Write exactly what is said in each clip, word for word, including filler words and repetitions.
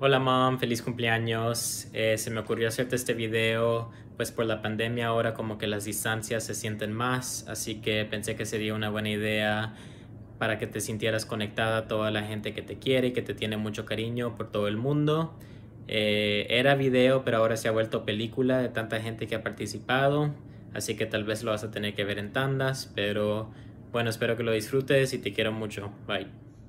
Hola mom, feliz cumpleaños. Eh, se me ocurrió hacerte este video, pues por la pandemia ahora como que las distancias se sienten más, así que pensé que sería una buena idea para que te sintieras conectada a toda la gente que te quiere y que te tiene mucho cariño por todo el mundo. Eh, era video, pero ahora se ha vuelto película de tanta gente que ha participado, así que tal vez lo vas a tener que ver en tandas, pero bueno, espero que lo disfrutes y te quiero mucho. Bye.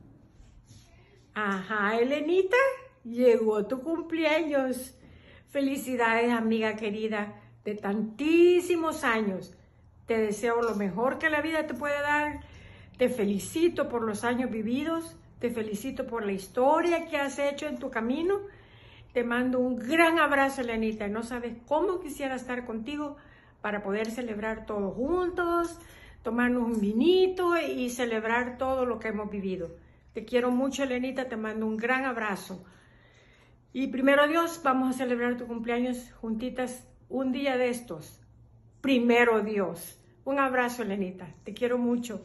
Ajá, Elenita, llegó tu cumpleaños. Felicidades, amiga querida, de tantísimos años. Te deseo lo mejor que la vida te puede dar. Te felicito por los años vividos. Te felicito por la historia que has hecho en tu camino. Te mando un gran abrazo, Elenita. No sabes cómo quisiera estar contigo para poder celebrar todos juntos, tomarnos un vinito y celebrar todo lo que hemos vivido. Te quiero mucho, Elenita, te mando un gran abrazo. Y primero Dios, vamos a celebrar tu cumpleaños juntitas un día de estos. Primero Dios. Un abrazo, Elenita, te quiero mucho.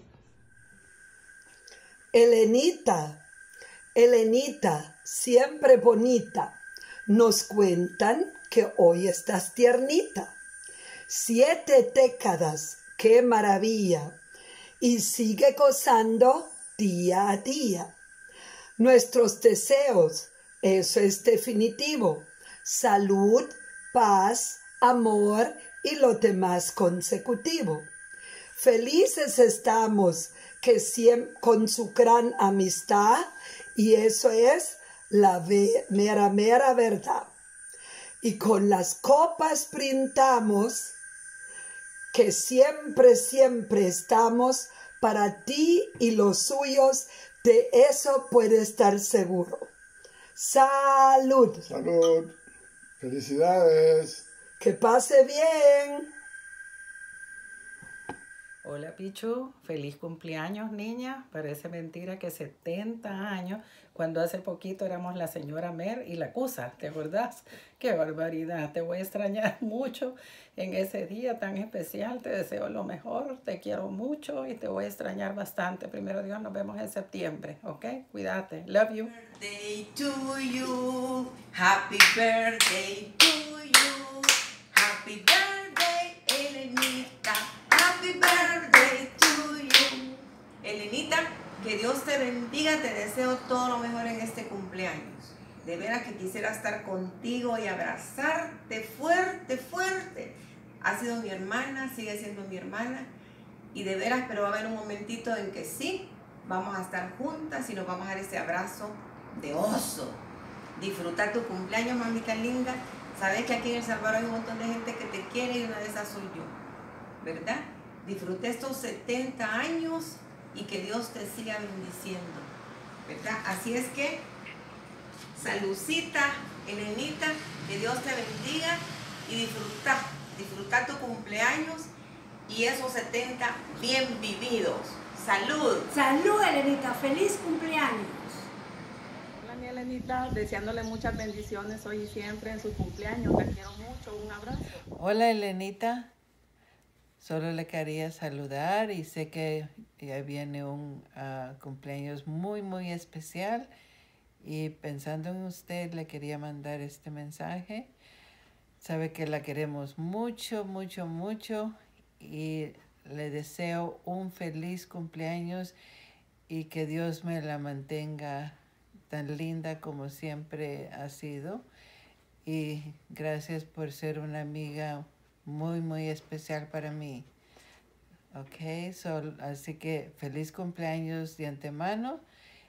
Elenita, Elenita, siempre bonita, nos cuentan que hoy estás tiernita. Siete décadas, qué maravilla, y sigue gozando día a día. Nuestros deseos, eso es definitivo. Salud, paz, amor y lo demás consecutivo. Felices estamos que siempre, con su gran amistad, y eso es la mera, mera verdad. Y con las copas brindamos que siempre, siempre estamos para ti y los suyos, de eso puede estar seguro. ¡Salud! ¡Salud! ¡Felicidades! ¡Que pase bien! Hola Pichu, feliz cumpleaños niña. Parece mentira que setenta años, cuando hace poquito éramos la señora Mer y la Cusa, ¿te acordás? ¡Qué barbaridad! Te voy a extrañar mucho en ese día tan especial. Te deseo lo mejor, te quiero mucho y te voy a extrañar bastante. Primero Dios, nos vemos en septiembre, ¿ok? Cuídate. Love you. Birthday to you. Happy birthday to you. Happy birthday, Elenita. Happy birthday to you. Elenita, que Dios te bendiga, te deseo todo lo mejor en este cumpleaños. De veras que quisiera estar contigo y abrazarte fuerte, fuerte. Ha sido mi hermana, sigue siendo mi hermana. Y de veras, pero va a haber un momentito en que sí, vamos a estar juntas y nos vamos a dar ese abrazo de oso. Disfrutar tu cumpleaños, mamita linda. Sabes que aquí en El Salvador hay un montón de gente que te quiere y una de esas soy yo, ¿verdad? Disfruté estos setenta años y que Dios te siga bendiciendo, ¿verdad? Así es que, saludcita, Elenita, que Dios te bendiga y disfruta, disfruta tu cumpleaños y esos setenta bien vividos. ¡Salud! ¡Salud, Elenita! ¡Feliz cumpleaños! Hola mi Elenita, deseándole muchas bendiciones hoy y siempre en su cumpleaños. Te quiero mucho, un abrazo. Hola Elenita. Solo le quería saludar y sé que ya viene un uh, cumpleaños muy, muy especial. Y pensando en usted, le quería mandar este mensaje. Sabe que la queremos mucho, mucho, mucho. Y le deseo un feliz cumpleaños y que Dios me la mantenga tan linda como siempre ha sido. Y gracias por ser una amiga muy, muy especial para mí. Ok, so, así que feliz cumpleaños de antemano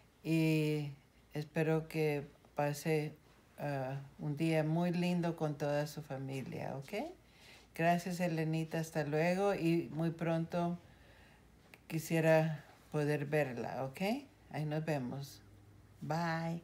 y espero que pase uh, un día muy lindo con toda su familia, ok. Gracias, Elenita, hasta luego y muy pronto quisiera poder verla, ok. Ahí nos vemos. Bye.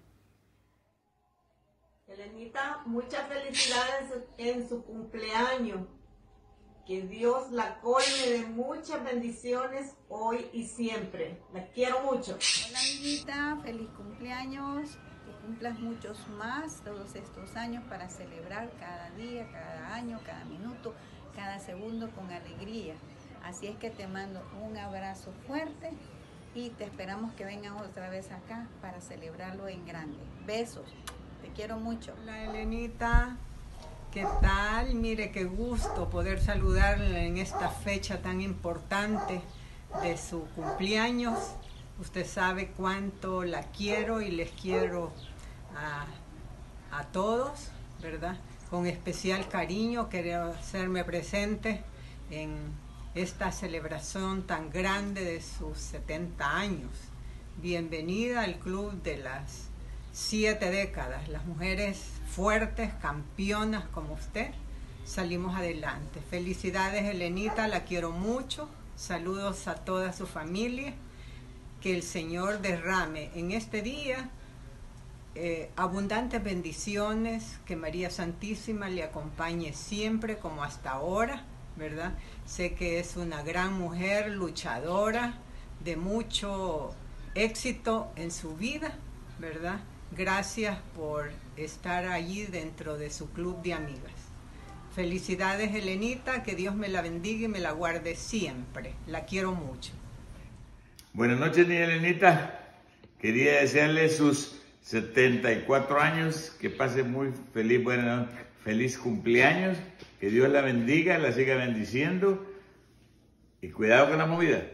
Elenita, muchas felicidades en su cumpleaños. Que Dios la colme de muchas bendiciones hoy y siempre. La quiero mucho. Hola amiguita, feliz cumpleaños. Que cumplas muchos más todos estos años para celebrar cada día, cada año, cada minuto, cada segundo con alegría. Así es que te mando un abrazo fuerte y te esperamos que vengas otra vez acá para celebrarlo en grande. Besos. Te quiero mucho. Hola Elenita, ¿qué tal? Mire, qué gusto poder saludarle en esta fecha tan importante de su cumpleaños. Usted sabe cuánto la quiero y les quiero a, a todos, ¿verdad? Con especial cariño quiero hacerme presente en esta celebración tan grande de sus setenta años. Bienvenida al club de las siete décadas. Las mujeres fuertes, campeonas como usted, salimos adelante. Felicidades, Elenita, la quiero mucho. Saludos a toda su familia. Que el Señor derrame en este día eh, abundantes bendiciones, que María Santísima le acompañe siempre como hasta ahora, ¿verdad? Sé que es una gran mujer, luchadora, de mucho éxito en su vida, ¿verdad? Gracias por estar allí dentro de su club de amigas. Felicidades, Elenita, que Dios me la bendiga y me la guarde siempre. La quiero mucho. Buenas noches, niña Elenita. Quería desearle sus setenta y cuatro años, que pase muy feliz, bueno, feliz cumpleaños, que Dios la bendiga, la siga bendiciendo y cuidado con la movida.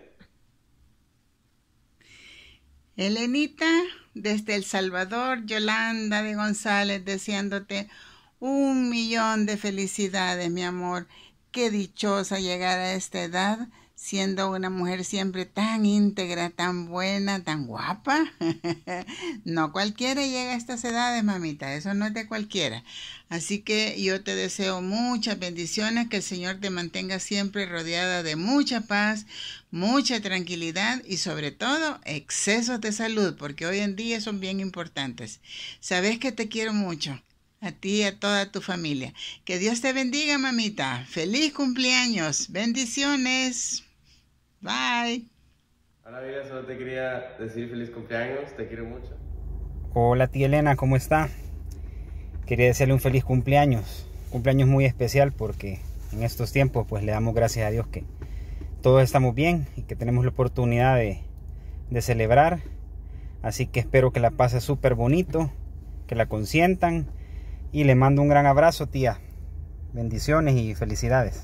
Elenita, desde El Salvador, Yolanda de González, deseándote un millón de felicidades, mi amor. Qué dichosa llegar a esta edad, siendo una mujer siempre tan íntegra, tan buena, tan guapa. No cualquiera llega a estas edades, mamita, eso no es de cualquiera. Así que yo te deseo muchas bendiciones, que el Señor te mantenga siempre rodeada de mucha paz, mucha tranquilidad y sobre todo excesos de salud, porque hoy en día son bien importantes. Sabes que te quiero mucho. A ti y a toda tu familia. Que Dios te bendiga, mamita. Feliz cumpleaños. Bendiciones. Bye. Hola, vida, solo te quería decir feliz cumpleaños. Te quiero mucho. Hola, tía Elena, ¿cómo está? Quería desearle un feliz cumpleaños. Cumpleaños muy especial porque en estos tiempos pues le damos gracias a Dios que todos estamos bien y que tenemos la oportunidad de, de celebrar. Así que espero que la pase súper bonito, que la consientan. Y le mando un gran abrazo, tía. Bendiciones y felicidades.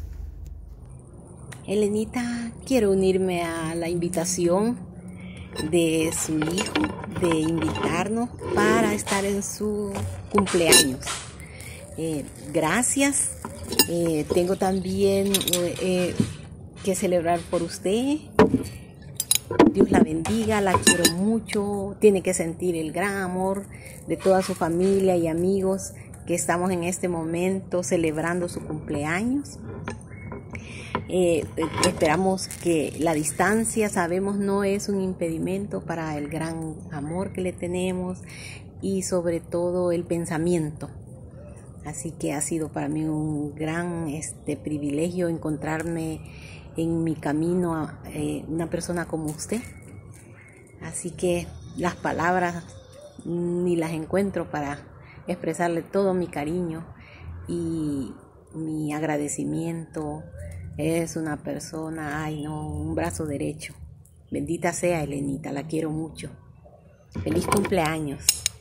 Elenita, quiero unirme a la invitación de su hijo, de invitarnos para estar en su cumpleaños. Eh, gracias. Eh, tengo también eh, que celebrar por usted. Dios la bendiga, la quiero mucho. Tiene que sentir el gran amor de toda su familia y amigos que estamos en este momento celebrando su cumpleaños. Eh, esperamos que la distancia, sabemos, no es un impedimento para el gran amor que le tenemos y sobre todo el pensamiento. Así que ha sido para mí un gran este, privilegio encontrarme en mi camino a eh, una persona como usted. Así que las palabras ni las encuentro para expresarle todo mi cariño y mi agradecimiento. Es una persona, ay no, un brazo derecho. Bendita sea Elenita, la quiero mucho. Feliz cumpleaños.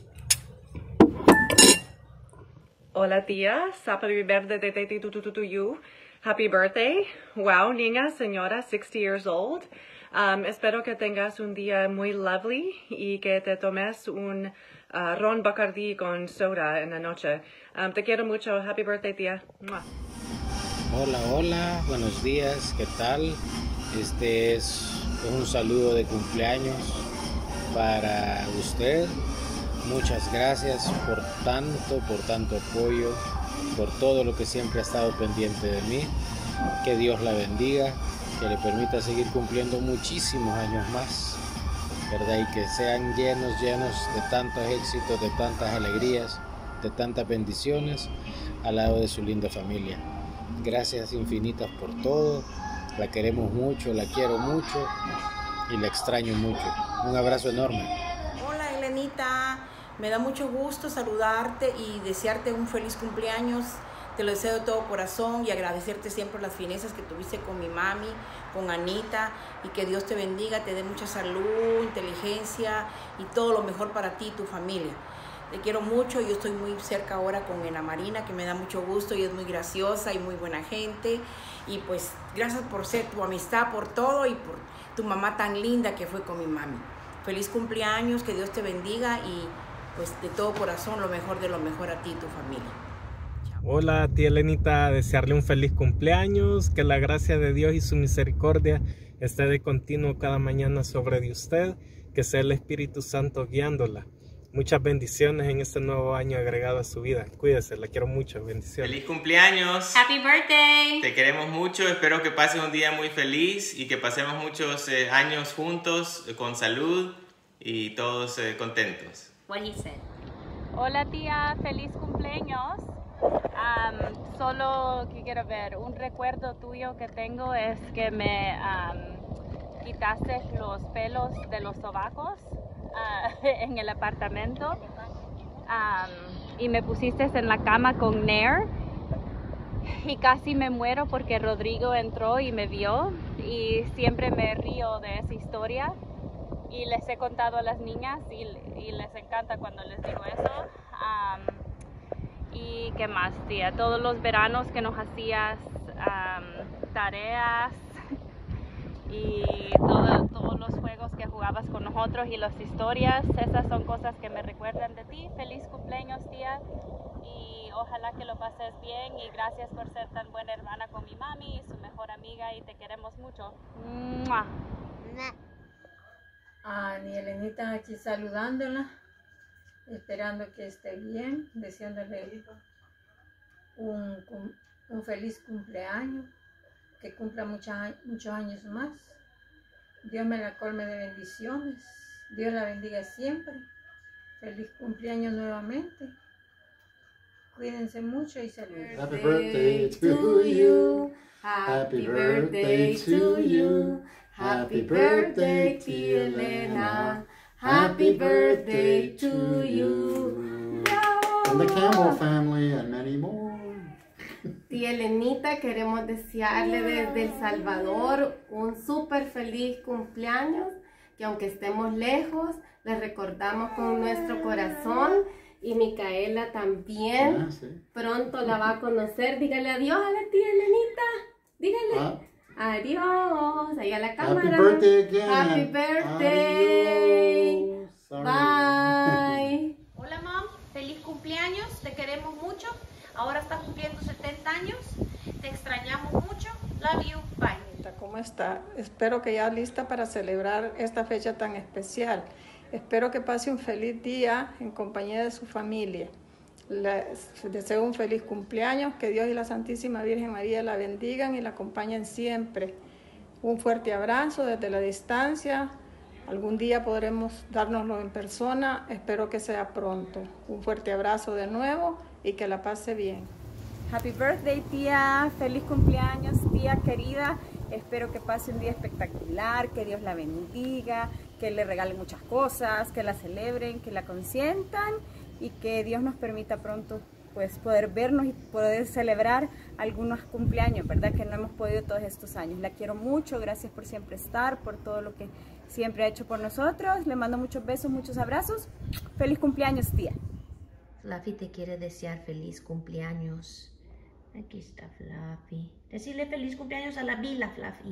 Hola tía, happy birthday to you. Happy birthday. Wow, niña, señora, sixty years old. Um, espero que tengas un día muy lovely y que te tomes un uh, ron Bacardi con soda en la noche. Um, te quiero mucho. Happy birthday, tía. ¡Mua! Hola, hola, buenos días, ¿qué tal? Este es un saludo de cumpleaños para usted. Muchas gracias por tanto, por tanto apoyo, por todo lo que siempre ha estado pendiente de mí. Que Dios la bendiga, que le permita seguir cumpliendo muchísimos años más, ¿verdad? Y que sean llenos, llenos de tantos éxitos, de tantas alegrías, de tantas bendiciones al lado de su linda familia. Gracias infinitas por todo, la queremos mucho, la quiero mucho y la extraño mucho. Un abrazo enorme. Hola Elenita, me da mucho gusto saludarte y desearte un feliz cumpleaños. Te lo deseo de todo corazón y agradecerte siempre las finezas que tuviste con mi mami, con Anita, y que Dios te bendiga, te dé mucha salud, inteligencia y todo lo mejor para ti y tu familia. Te quiero mucho, yo estoy muy cerca ahora con Ana Marina, que me da mucho gusto y es muy graciosa y muy buena gente. Y pues gracias por ser tu amistad, por todo y por tu mamá tan linda que fue con mi mami. Feliz cumpleaños, que Dios te bendiga y pues de todo corazón lo mejor de lo mejor a ti y tu familia. Hola tía Elenita, desearle un feliz cumpleaños, que la gracia de Dios y su misericordia esté de continuo cada mañana sobre de usted, que sea el Espíritu Santo guiándola. Muchas bendiciones en este nuevo año agregado a su vida. Cuídese, la quiero mucho. Bendiciones. ¡Feliz cumpleaños! ¡Happy birthday! Te queremos mucho. Espero que pases un día muy feliz y que pasemos muchos eh, años juntos, eh, con salud y todos eh, contentos. What he said. Hola tía, feliz cumpleaños. Um, solo que quiero ver, un recuerdo tuyo que tengo es que me um, quitaste los pelos de los sobacos. Uh, en el apartamento um, y me pusiste en la cama con Nair y casi me muero porque Rodrigo entró y me vio y siempre me río de esa historia y les he contado a las niñas y, y les encanta cuando les digo eso. Um, y qué más, tía, todos los veranos que nos hacías um, tareas y todo, todos los juegos que jugabas con nosotros y las historias, esas son cosas que me recuerdan de ti. Feliz cumpleaños tía y ojalá que lo pases bien y gracias por ser tan buena hermana con mi mami y su mejor amiga y te queremos mucho. ¡Mua! A mi Elenita aquí saludándola, esperando que esté bien, deseándole un, un feliz cumpleaños, que cumpla mucha, muchos años más. Dios me la colme de bendiciones. Dios la bendiga siempre. Feliz cumpleaños nuevamente. Cuídense mucho y saluden. Happy birthday to you. Happy birthday to you. Happy birthday, tía Elena. Happy birthday to you. And the Campbell family and many more. Tía Elenita, queremos desearle desde El Salvador un súper feliz cumpleaños, que aunque estemos lejos, le recordamos con nuestro corazón y Micaela también. Ah, sí. Pronto la va a conocer. Dígale adiós a la tía Elenita. Dígale ah. adiós. Ahí a la cámara. Happy birthday again. Happy birthday. Bye. Hola, mom. Feliz cumpleaños. Te queremos mucho. Ahora estás cumpliendo setenta años. Te extrañamos mucho. Love you. Bye. ¿Cómo está? Espero que ya lista para celebrar esta fecha tan especial. Espero que pase un feliz día en compañía de su familia. Les deseo un feliz cumpleaños. Que Dios y la Santísima Virgen María la bendigan y la acompañen siempre. Un fuerte abrazo desde la distancia. Algún día podremos dárnoslo en persona. Espero que sea pronto. Un fuerte abrazo de nuevo y que la pase bien. Happy birthday, tía. Feliz cumpleaños, tía querida. Espero que pase un día espectacular, que Dios la bendiga, que le regale muchas cosas, que la celebren, que la consientan y que Dios nos permita pronto pues poder vernos y poder celebrar algunos cumpleaños, ¿verdad? Que no hemos podido todos estos años. La quiero mucho, gracias por siempre estar, por todo lo que siempre ha hecho por nosotros. Le mando muchos besos, muchos abrazos. Feliz cumpleaños, tía. Fluffy te quiere desear feliz cumpleaños. Aquí está Fluffy. Decirle feliz cumpleaños a la Vila, Fluffy.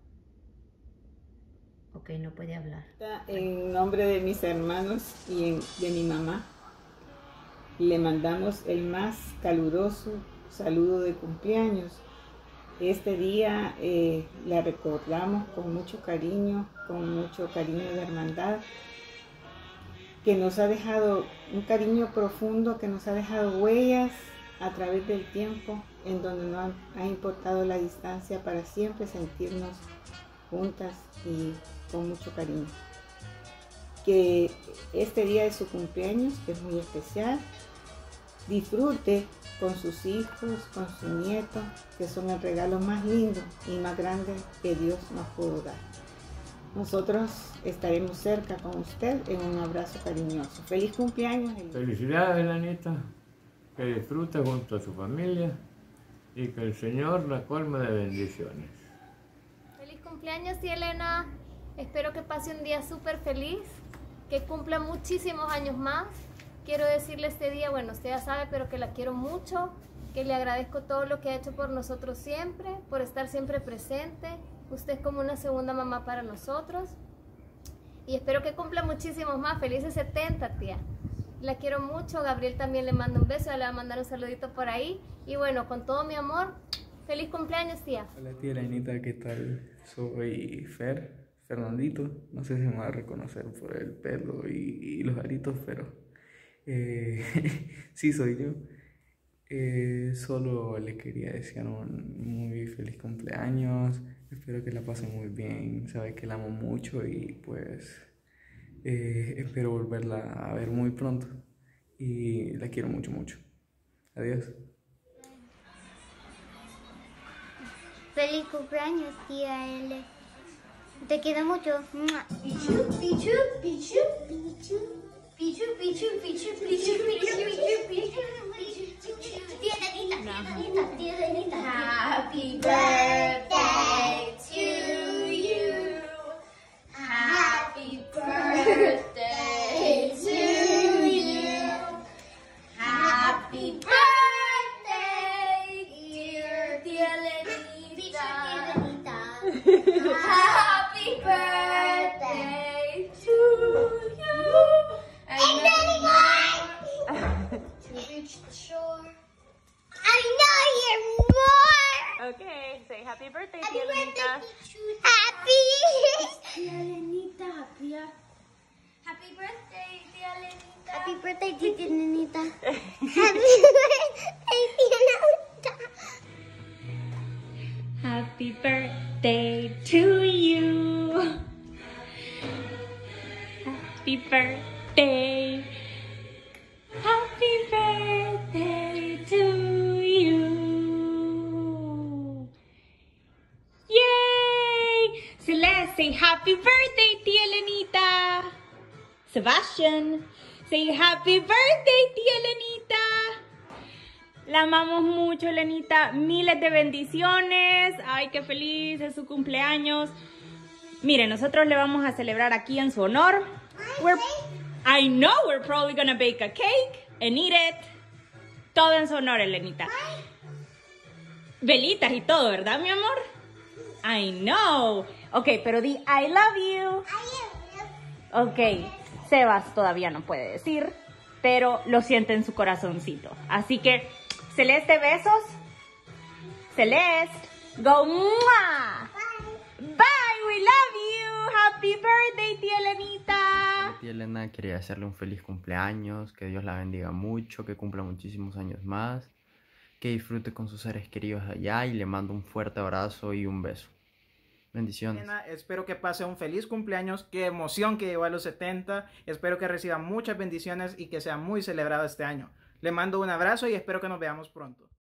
Ok, no puede hablar. En nombre de mis hermanos y de mi mamá, le mandamos el más caluroso saludo de cumpleaños. Este día eh, la recordamos con mucho cariño, con mucho cariño de hermandad, que nos ha dejado un cariño profundo, que nos ha dejado huellas a través del tiempo, en donde no ha importado la distancia, para siempre sentirnos juntas y con mucho cariño. Que este día de su cumpleaños, que es muy especial, disfrute con sus hijos, con su nieto, que son el regalo más lindo y más grande que Dios nos pudo dar. Nosotros estaremos cerca con usted en un abrazo cariñoso. ¡Feliz cumpleaños! Felicidades, Elenita, que disfrute junto a su familia y que el Señor la colme de bendiciones. Feliz cumpleaños, tía Elena. Espero que pase un día súper feliz, que cumpla muchísimos años más, quiero decirle este día, bueno, usted ya sabe, pero que la quiero mucho, que le agradezco todo lo que ha hecho por nosotros siempre, por estar siempre presente. Usted es como una segunda mamá para nosotros. Y espero que cumpla muchísimos más. Felices setenta, tía. La quiero mucho. Gabriel también le manda un beso, le va a mandar un saludito por ahí. Y bueno, con todo mi amor, feliz cumpleaños, tía. Hola, tía Elenita, ¿qué tal? Soy Fer, Fernandito. No sé si me va a reconocer por el pelo y, y los aritos, pero eh, sí soy yo. Eh, solo le quería desear un muy feliz cumpleaños. Espero que la pase muy bien. Sabe que la amo mucho y pues eh, espero volverla a ver muy pronto. Y la quiero mucho, mucho. Adiós. Feliz cumpleaños, tía L. Te quiero mucho. Pichu, pichu, pichu, pichu. Pichu, pichu, pichu, pichu, pichu, pichu, pichu. Tía Elenita, tía Elenita, tía Elenita. Happy birthday to you. Happy birthday to you. Happy birthday, dear tía Elenita. Happy birthday to you. And many more. To reach the shore. I know you're more. Okay, say happy birthday, Happy tía Elenita. Happy. Tía Elenita, tía. Happy birthday, tía Elenita. Happy birthday, tía Elenita. Happy birthday, tía Elenita. Happy birthday to you. Happy birthday. Happy birthday to you. Yay! Celeste, say happy birthday, tía Elenita. Sebastian, say happy birthday, tía Elenita. La amamos mucho, Elenita. Miles de bendiciones. Ay, qué feliz es su cumpleaños. Mire, nosotros le vamos a celebrar aquí en su honor. We're, I know we're probably gonna bake a cake and eat it. Todo en su honor, Elenita. Velitas y todo, ¿verdad, mi amor? I know. Ok, pero di I love you. Ok, Sebas todavía no puede decir, pero lo siente en su corazoncito. Así que, Celeste, besos. Celeste, go. ¡Mua! Bye, we love you. Happy birthday, tía Elenita. Tía Elena, quería hacerle un feliz cumpleaños, que Dios la bendiga mucho, que cumpla muchísimos años más, que disfrute con sus seres queridos allá y le mando un fuerte abrazo y un beso. Bendiciones. Elena, espero que pase un feliz cumpleaños, qué emoción que llegó a los setenta, espero que reciba muchas bendiciones y que sea muy celebrado este año. Le mando un abrazo y espero que nos veamos pronto.